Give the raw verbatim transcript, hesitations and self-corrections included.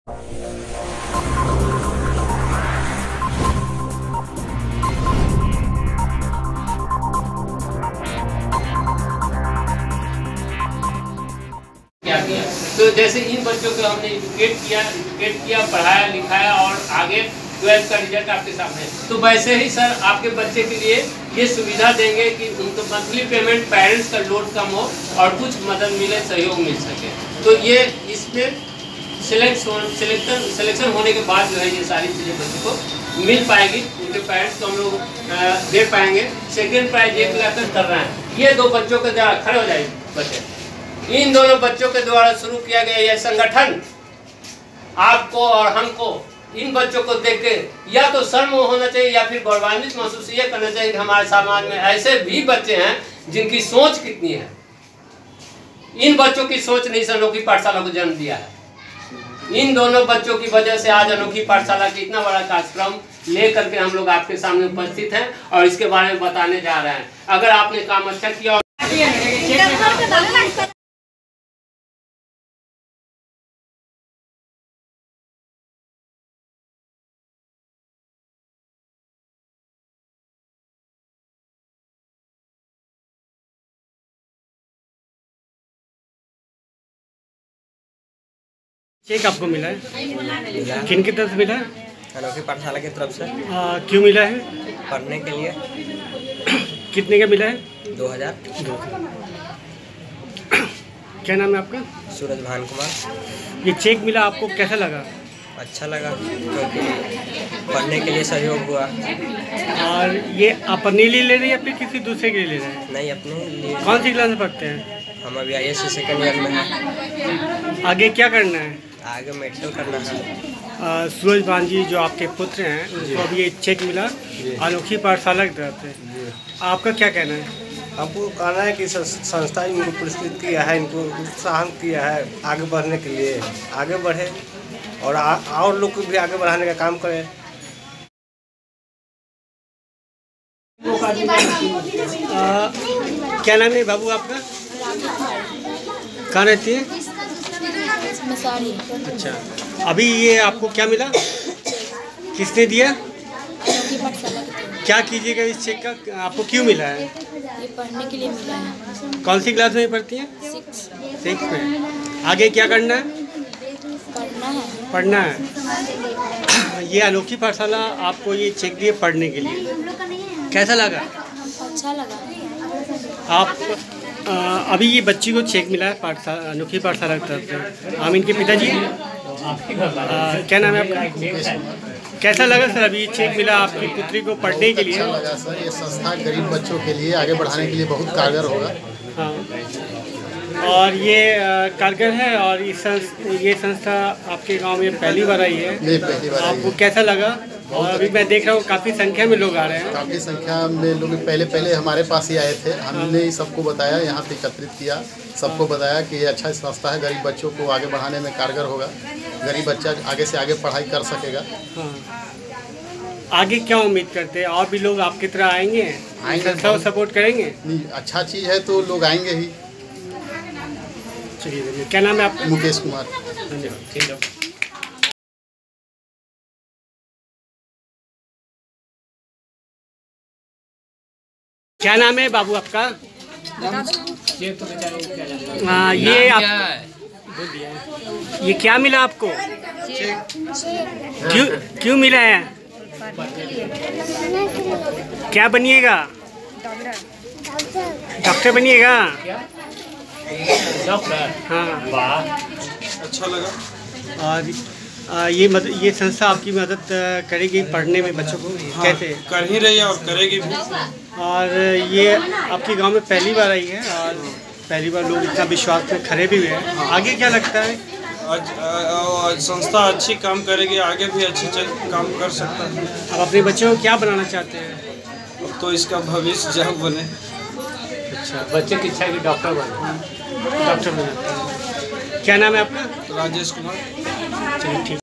क्या किया तो जैसे इन बच्चों को हमने एजुकेट किया एजुकेट किया पढ़ाया लिखाया और आगे ट्वेल्थ का रिजल्ट आपके सामने, तो वैसे ही सर आपके बच्चे के लिए ये सुविधा देंगे कि उनको मंथली पेमेंट पेरेंट्स का लोड कम हो और कुछ मदद मिले, सहयोग मिल सके। तो ये इसमें सिलेक्ट सिलेक्शन सिलेक्शन होने के बाद जो है ये सारी चीज़ें बच्चों को मिल पाएगी, उनके पेरेंट्स को हम लोग दे पाएंगे। सेकेंड प्राइज एक लाख कर रहे हैं। ये दो बच्चों के द्वारा खड़े हो जाएंगे बच्चे, इन दोनों बच्चों के द्वारा शुरू किया गया यह संगठन आपको और हमको इन बच्चों को देख के या तो शर्म होना चाहिए या फिर गौरवान्वित महसूस ये करना चाहिए कि हमारे समाज में ऐसे भी बच्चे हैं जिनकी सोच कितनी है। इन बच्चों की सोच ने इस अनोखी पाठशाला को जन्म दिया है। इन दोनों बच्चों की वजह से आज अनोखी पाठशाला की इतना बड़ा कार्यक्रम लेकर के हम लोग आपके सामने उपस्थित हैं और इसके बारे में बताने जा रहे हैं। अगर आपने काम अच्छा किया चेक आपको मिला है? किन की तरफ से मिला है? अनोखी पाठशाला की तरफ से। आ, क्यों मिला है? पढ़ने के लिए। कितने का मिला है? दो हजार। क्या नाम है आपका? सूरज भान कुमार। ये चेक मिला आपको कैसा लगा? अच्छा लगा क्योंकि पढ़ने के लिए सहयोग हुआ। और ये अपने लिए ले रहे हैं या फिर किसी दूसरे के लिए ले रहे हैं? नहीं, अपने लिए। कौन सी क्लास में पढ़ते हैं? हम अभी I S C second year में हैं। आगे क्या करना है? आगे मेडिकल करना है। सूरज भान जी जो आपके पुत्र हैं उनको अभी ये चेक मिला अनोखी पाठशाला की तरफ से, आपका क्या कहना है? हमको कहना है कि संस्था इनको पुरस्कृत किया है, इनको उत्साहन किया है आगे बढ़ने के लिए, आगे बढ़े और आ, और लोग को भी आगे बढ़ाने का काम करें। आ, क्या नाम है बाबू आपका? कहाँ रहती है? अच्छा, अभी ये आपको क्या मिला? किसने दिया? क्या कीजिएगा इस चेक का? आपको क्यों मिला है? ये पढ़ने के लिए मिला है। कौन सी क्लास में पढ़ती हैं? सिक्स। सिक्स में। आगे क्या करना है? पढ़ना है। पढ़ना है। ये अनोखी पाठशाला आपको ये चेक दिए पढ़ने के लिए, कैसा लगा? अच्छा लगा। आप आ, अभी ये बच्ची को चेक मिला है पाठशाला अनोखी पाठशाला की तरफ से। हम इनके पिताजी। क्या नाम है आपका? कैसा लगा सर अभी चेक मिला आपकी पुत्री को पढ़ने के लिए? अच्छा लगा सर, ये संस्था गरीब बच्चों के लिए आगे बढ़ाने के लिए बहुत कारगर होगा। हाँ, और ये कारगर है। और इस संस्था ये संस्था आपके गांव में पहली बार आई है? ये पहली बार आई है। आपको कैसा लगा? और अभी मैं देख रहा हूँ काफ़ी संख्या में लोग आ रहे हैं। काफ़ी संख्या में लोग पहले पहले हमारे पास ही आए थे, हमने ही सबको बताया, यहाँ पे एकत्रित किया, सबको बताया कि ये अच्छा संस्था है, गरीब बच्चों को आगे बढ़ाने में कारगर होगा, गरीब बच्चा आगे से आगे पढ़ाई कर सकेगा। हाँ। आगे क्या उम्मीद करते हैं? और भी लोग आपकी तरह आएंगे? आएंगे, संस्था को सपोर्ट करेंगे? नहीं, अच्छा चीज़ है तो लोग आएंगे ही। चलिए, क्या नाम है आपका? मुकेश कुमार। धन्यवाद। ठीक है। क्या नाम है बाबू आपका? हाँ, ये आप ये क्या मिला आपको? क्यों क्यों मिला है? क्या बनिएगा? डॉक्टर बनिएगा? हाँ, अच्छा लगा। और आ, ये मद, ये संस्था आपकी मदद करेगी पढ़ने में बच्चों को? हाँ, कैसे? कर ही रही है और करेगी भी। और ये आपके गांव में पहली बार आई है और पहली बार लोग इतना विश्वास में खड़े भी हुए हैं। आगे क्या लगता है? आज, आज संस्था अच्छी काम करेगी, आगे भी अच्छी काम कर सकता है। अब अपने बच्चों को क्या बनाना चाहते हैं? अब तो इसका भविष्य जब बने। अच्छा, बच्चे की इच्छा है कि डॉक्टर बने। डॉक्टर बने। क्या नाम है आपका? राजेश कुमार। चलिए, ठीक।